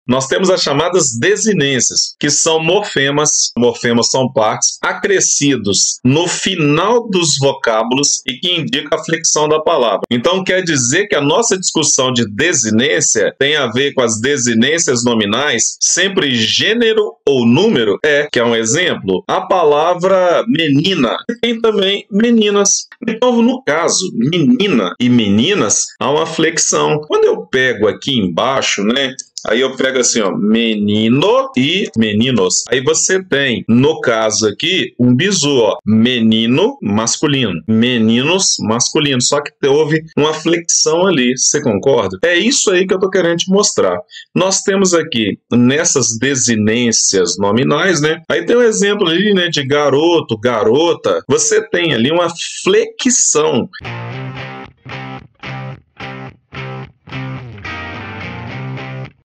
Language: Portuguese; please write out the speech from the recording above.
nós temos as chamadas desinências, que são morfemas. Morfemas são partes acrescidos no final dos vocábulos e que indicam a flexão da palavra. Então, quer dizer que a nossa discussão de desinência tem a ver com as desinências nominais, sempre gênero ou número, que é um exemplo, a palavra menina, e tem também meninas. Então, no caso, menina e meninas, há uma flexão. Quando eu pego aqui embaixo, aí eu pego assim, ó, menino e meninos. Aí você tem, no caso aqui, um bizu, ó, menino masculino, meninos masculino. Só que houve uma flexão ali, você concorda? É isso aí que eu tô querendo te mostrar. Nós temos aqui, nessas desinências nominais, aí tem um exemplo ali, de garoto, garota. Você tem ali uma flexão.